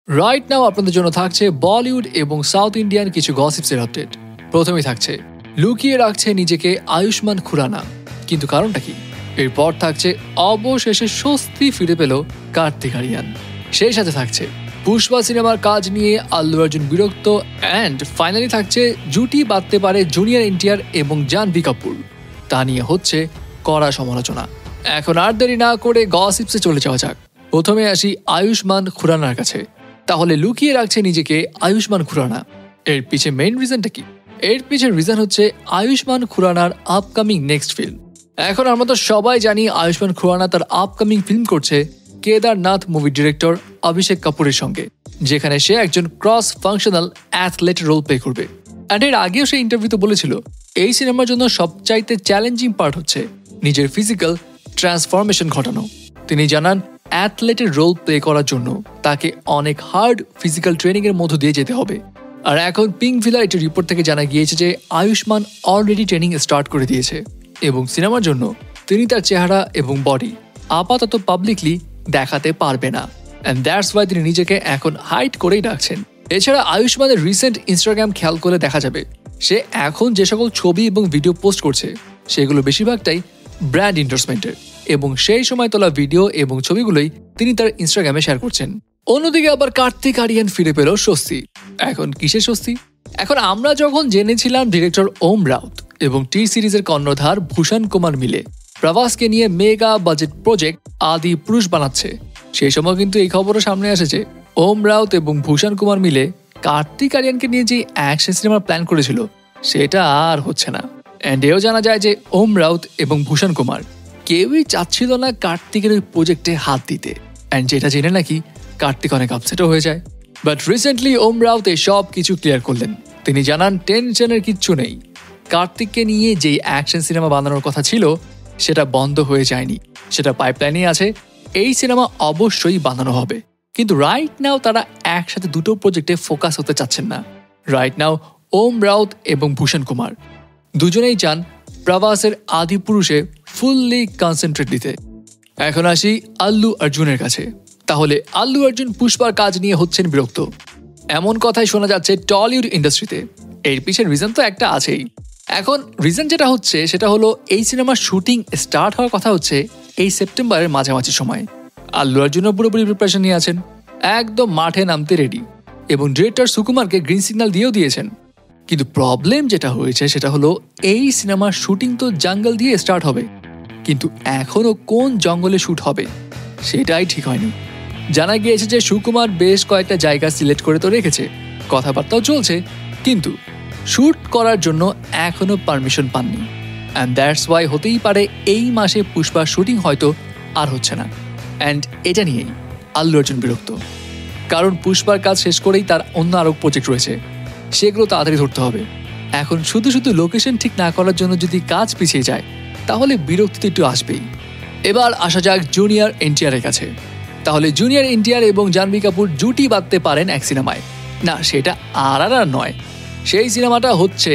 Right now আপনাদের জন্য থাকছে বলিউড এবং সাউথ ইন্ডিয়ান কিছু গসিপসের আপডেট। প্রথমেই থাকছে লুকিয়ে রাখছে নিজেকে আয়ুষ্মান খুরানা, কিন্তু কারণটা কি? এরপর থাকছে অবশেষে স্বস্তি ফিরে পেল কার্তিক আরিয়ান। সেই সাথে থাকছে পুষ্পা সিনেমার কাজ নিয়ে আল্লু অর্জুন বিরক্ত, অ্যান্ড ফাইনালি থাকছে জুটি বাঁধতে পারে জুনিয়র এনটিআর এবং জাহ্নবী কাপুর, তা নিয়ে হচ্ছে কড়া সমালোচনা। এখন আর দেরি না করে গসিপসে চলে যাওয়া যাক। প্রথমে আসি আয়ুষ্মান খুরানার কাছে। তাহলে লুকিয়ে রাখছে নিজেকে আয়ুষ্মান খুরানা, এর পিছে মেইন রিজনটা কি? এর পিছে রিজন হচ্ছে আয়ুষ্মান খুরানার আপকামিং নেক্সট ফিল্ম। এখন আমরা তো সবাই জানি আয়ুষ্মান খুরানা তার আপকামিং ফিল্ম করছে কেদারনাথ মুভি ডিরেক্টর অভিষেক কাপুরের সঙ্গে, যেখানে সে একজন cross functional athlete role play করবে। অ্যান্ড এর আগেও সে ইন্টারভিউতে বলেছিল এই সিনেমার জন্য সবচাইতে চ্যালেঞ্জিং পার্ট হচ্ছে নিজের ফিজিক্যাল ট্রান্সফরমেশন ঘটানো। তিনি জানান অ্যাথলেটের রোল প্লে করার জন্য তাকে অনেক হার্ড ফিজিক্যাল ট্রেনিং এর মধ্য দিয়ে যেতে হবে। আর এখন পিঙ্ক ভিলার একটি রিপোর্ট থেকে জানা গিয়েছে যে আয়ুষ্মান অলরেডি ট্রেনিং স্টার্ট করে দিয়েছে এবং সিনেমার জন্য তিনি তার চেহারা এবং বডি আপাতত পাবলিকলি দেখাতে পারবে না, অ্যান্ড দ্যাটস ওয়াই তিনি নিজেকে এখন হাইড করেই রাখছেন। এছাড়া আয়ুষ্মানের রিসেন্ট ইনস্টাগ্রাম খেয়াল করলে দেখা যাবে সে এখন যে সকল ছবি এবং ভিডিও পোস্ট করছে সেগুলো বেশিরভাগটাই ব্র্যান্ড এন্ডোর্সমেন্টের, এবং সেই সময় তোলা ভিডিও এবং ছবিগুলোই তিনি তার ইনস্টাগ্রামে শেয়ার করছেন। অন্যদিকে আবার কার্তিক আরিয়ান ফিরে পেল স্বস্তি। এখন কিসের স্বস্তি? এখন আমরা যখন জেনেছিলাম ডিরেক্টর ওম রাউত এবং টি সিরিজের কর্ণধার ভূষণ কুমার মিলে প্রভাসকে নিয়ে মেগা বাজেট প্রজেক্ট আদি পুরুষ বানাচ্ছে, সেই সময় কিন্তু এই খবরও সামনে আসে ওম রাউত এবং ভূষণ কুমার মিলে কার্তিক আরিয়ানকে নিয়ে যে অ্যাকশন সিনেমার প্ল্যান করেছিল সেটা আর হচ্ছে না। অ্যান্ড এও জানা যায় যে ওম রাউত এবং ভূষণ কুমার কেউই চাচ্ছিল না কার্তিকের ওই প্রজেক্টে হাত দিতে, অ্যান্ড যেটা জেনে নাকি কার্তিক অনেক আপসেটও হয়ে যায়। বাট রিসেন্টলি ওম রাউত সব কিছু ক্লিয়ার করলেন। তিনি জানান টেনশনের কিচ্ছু নেই, কার্তিককে নিয়ে যেই অ্যাকশন সিনেমা বানানোর কথা ছিল সেটা বন্ধ হয়ে যায়নি, সেটা পাইপলাইনে আছে। এই সিনেমা অবশ্যই বানানো হবে, কিন্তু রাইট নাও তারা একসাথে দুটো প্রজেক্টে ফোকাস হতে চাচ্ছেন না। রাইট নাও ওম রাউত এবং ভূষণ কুমার দুজনেই চান প্রভাসের আদি পুরুষে ফুললি কনসেন্ট্রেট দিতে। এখন আসি আল্লু অর্জুনের কাছে। তাহলে আল্লু অর্জুন পুষ্পার কাজ নিয়ে হচ্ছেন বিরক্ত, এমন কথাই শোনা যাচ্ছে টলিউড ইন্ডাস্ট্রিতে। এর পিছের রিজন তো একটা আছেই। এখন রিজন যেটা হচ্ছে সেটা হলো এই সিনেমার শুটিং স্টার্ট হওয়ার কথা হচ্ছে এই সেপ্টেম্বরের মাঝামাঝি সময়। আল্লু অর্জুনও পুরোপুরি প্রিপারেশন নিয়ে আছেন, একদম মাঠে নামতে রেডি, এবং ডিরেক্টর সুকুমারকে গ্রিন সিগন্যাল দিয়েও দিয়েছেন। কিন্তু প্রবলেম যেটা হয়েছে সেটা হলো এই সিনেমার শুটিং তো জঙ্গল দিয়ে স্টার্ট হবে, কিন্তু এখনো কোন জঙ্গলে শুট হবে সেটাই ঠিক হয়নি। জানা গিয়েছে যে সুকুমার বেশ কয়েকটা জায়গা সিলেক্ট করে তো রেখেছে, কথাবার্তাও চলছে, কিন্তু শুট করার জন্য এখনো পারমিশন পাননি। অ্যান্ড দ্যাটস ওয়াই হতেই পারে এই মাসে পুষ্পার শুটিং হয়তো আর হচ্ছে না। অ্যান্ড এটা নিয়েই আল্লু অর্জুন বিরক্ত, কারণ পুষ্পার কাজ শেষ করেই তার অন্য আরও প্রজেক্ট রয়েছে, সেগুলো তাড়াতাড়ি ধরতে হবে। এখন শুধু শুধু লোকেশন ঠিক না করার জন্য যদি কাজ পিছিয়ে যায় তাহলে বিরক্তি তো একটু আসবেই। এবার আসা যাক জুনিয়র এনটিআর এর কাছে। তাহলে জুনিয়র এনটিআর এবং জাহ্নবী কাপুর জুটি বাঁধতে পারেন এক সিনেমায়। না, সেটা আর নয়, সেই সিনেমাটা হচ্ছে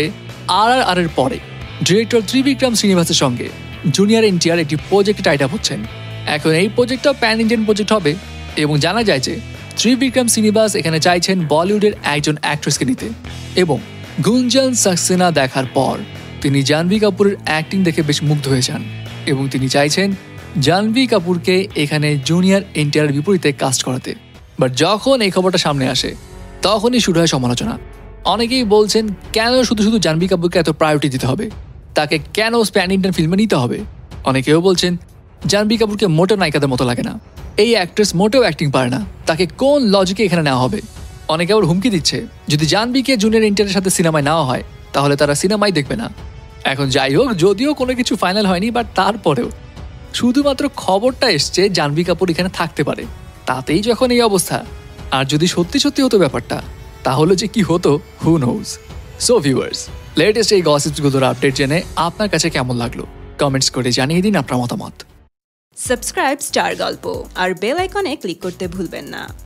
আর এর পরে ডিরেক্টর ত্রিবিক্রম শ্রীনিবাসের সঙ্গে জুনিয়র এনটিআর একটি প্রজেক্টে টাইড আপ হচ্ছেন। এখন এই প্রজেক্টটা প্যান ইন্ডিয়ান প্রজেক্ট হবে, এবং জানা যায় যে ত্রিবিক্রম শ্রীনিবাস এখানে চাইছেন বলিউডের একজন অ্যাক্ট্রেসকে নিতে, এবং গুঞ্জন সাক্সেনা দেখার পর তিনি জাহ্নবী কাপুরের অ্যাক্টিং দেখে বেশ মুগ্ধ হয়ে যান, এবং তিনি চাইছেন জাহ্নবী কাপুরকে এখানে জুনিয়র এনটিআর বিপরীতে কাস্ট করাতে। বাট যখন এই খবরটা সামনে আসে তখনই শুরু হয় সমালোচনা। অনেকেই বলছেন কেন শুধু শুধু জাহ্নবী কাপুরকে এত প্রায়োরিটি দিতে হবে, তাকে কেন প্যান ইন্ডিয়ান ফিল্মে নিতে হবে। অনেকেও বলছেন জাহ্নবী কাপুরকে মোটেও নায়িকাদের মতো লাগে না, এই অ্যাক্ট্রেস মোটেও অ্যাক্টিং পারে না, তাকে কোন লজিকে এখানে নেওয়া হবে। অনেকে আবার হুমকি দিচ্ছে যদি জাহ্নবীকে জুনিয়র এনটিআরের সাথে সিনেমায় নেওয়া হয় তাহলে তারা সিনেমাই দেখবে না। এখন যাই হোক, যদিও কোনো কিছু ফাইনাল হয়নি, বাট তারপরেও শুধুমাত্র খবরটা এসছে জাহ্নবী কাপুর এখানে থাকতে পারে, তাতেই যখন এই অবস্থা, আর যদি সত্যি সত্যি হতো ব্যাপারটা তাহলে যে কি হতো who knows. So viewers, latest এই গসিপসগুলোর আপডেট জেনে আপনার কাছে কেমন লাগলো কমেন্টস করে জানিয়ে দিন আপনার মতামত। সাবস্ক্রাইব স্টার গল্প আর বেল আইকনে ক্লিক করতে ভুলবেন না।